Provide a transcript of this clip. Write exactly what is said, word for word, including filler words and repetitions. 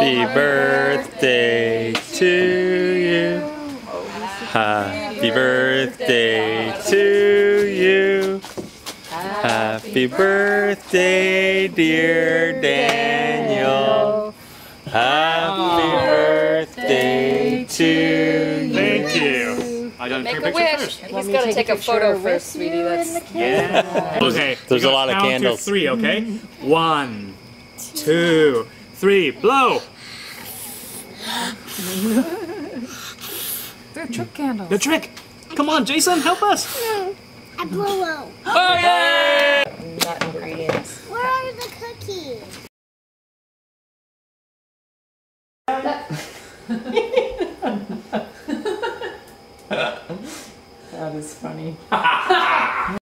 Happy birthday to you. Happy birthday to you. Happy birthday, dear Daniel. Happy birthday to you. Thank you. I gotta take a picture first. He's gotta take a photo first, sweetie. That's Yeah. Okay. There's a lot of count candles. To three, okay? One, two, three. Blow. they're trick candles. The trick. Come on, Jason, help us. I blow out. Oh yeah! Nut ingredients. Where are the cookies? That is funny.